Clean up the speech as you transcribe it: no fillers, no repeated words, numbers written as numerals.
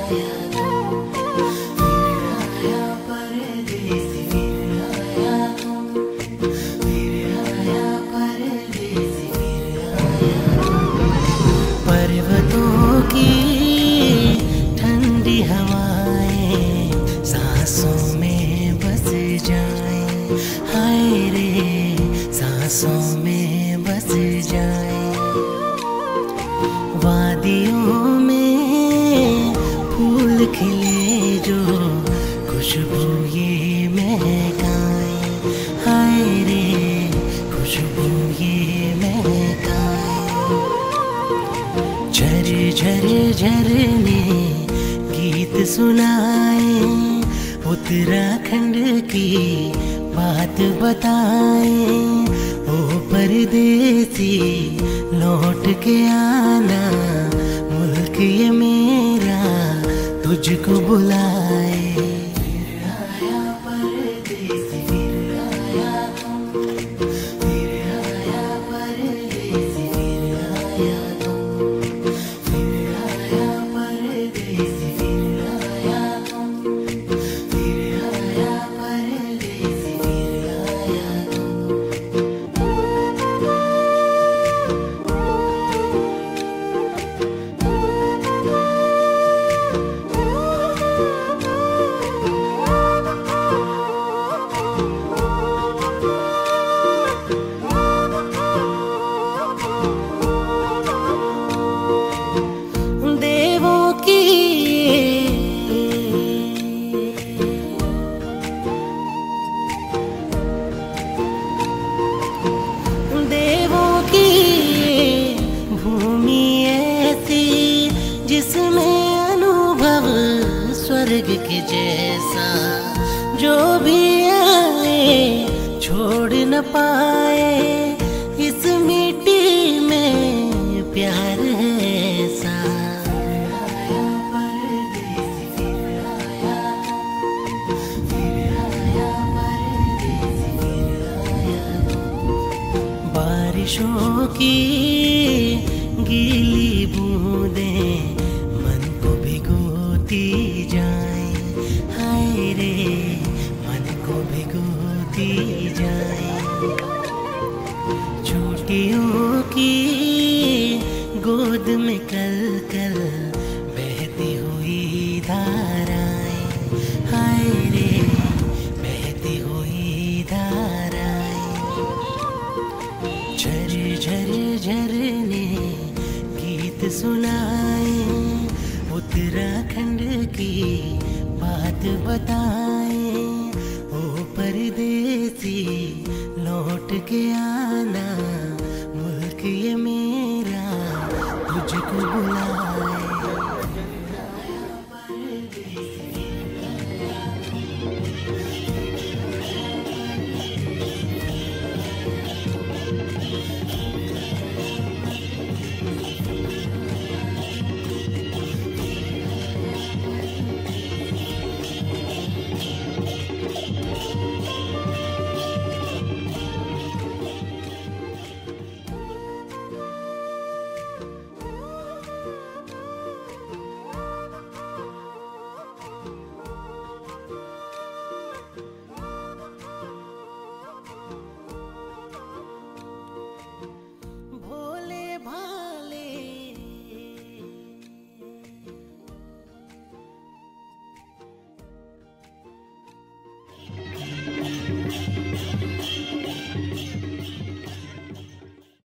पर्वतों की ठंडी हवाएं सांसों में बस जाएं, हाय रे सांसों में बस जाएं। वादियों में फूल खिले जो खुशबू ये महकाएं, हाय रे खुशबू ये महकाएं। झर झर झरने गीत सुनाए, उत्तराखंड की बात बताए। ओ परदेसी लौट के आना, मुल्क ये मेरा तुझको बुलाए। जिसमें अनुभव स्वर्ग के जैसा, जो भी आए छोड़ न पाए। इस मिट्टी में प्यार है ऐसा। बारिशों की गीली बूंदें मन को भिगोती जाएं, हाय रे मन को भिगोती जाएं। छोटियों की गोद में कल कल बहती हुई धाराएं, हाय रे बहती हुई धाराएं। झर झर झरने गीत सुनाए, उत्तराखंड की बात बताए। ओ परदेसी लौट के आना, मुल्क ये मेरा तुझको बुलाए।